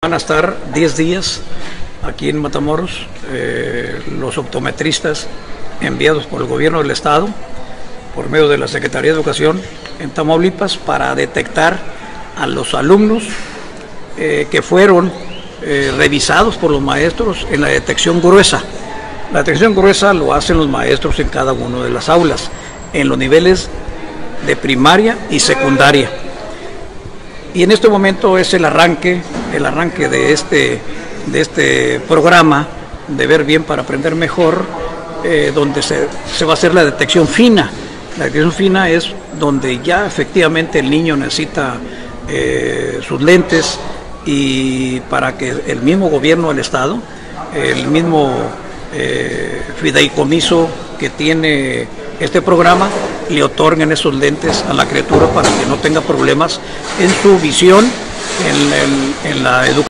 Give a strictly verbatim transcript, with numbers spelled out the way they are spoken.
Van a estar diez días aquí en Matamoros, eh, los optometristas enviados por el gobierno del estado, por medio de la Secretaría de Educación en Tamaulipas, para detectar a los alumnos eh, que fueron eh, revisados por los maestros en la detección gruesa. La detección gruesa lo hacen los maestros en cada una de las aulas, en los niveles de primaria y secundaria. Y en este momento es el arranque, el arranque de este, de este programa de Ver Bien para Aprender Mejor, eh, donde se, se va a hacer la detección fina. La detección fina es donde ya efectivamente el niño necesita eh, sus lentes, y para que el mismo gobierno del estado, el mismo eh, fideicomiso que tiene este programa, le otorguen esos lentes a la criatura para que no tenga problemas en su visión, en, en, en la educación.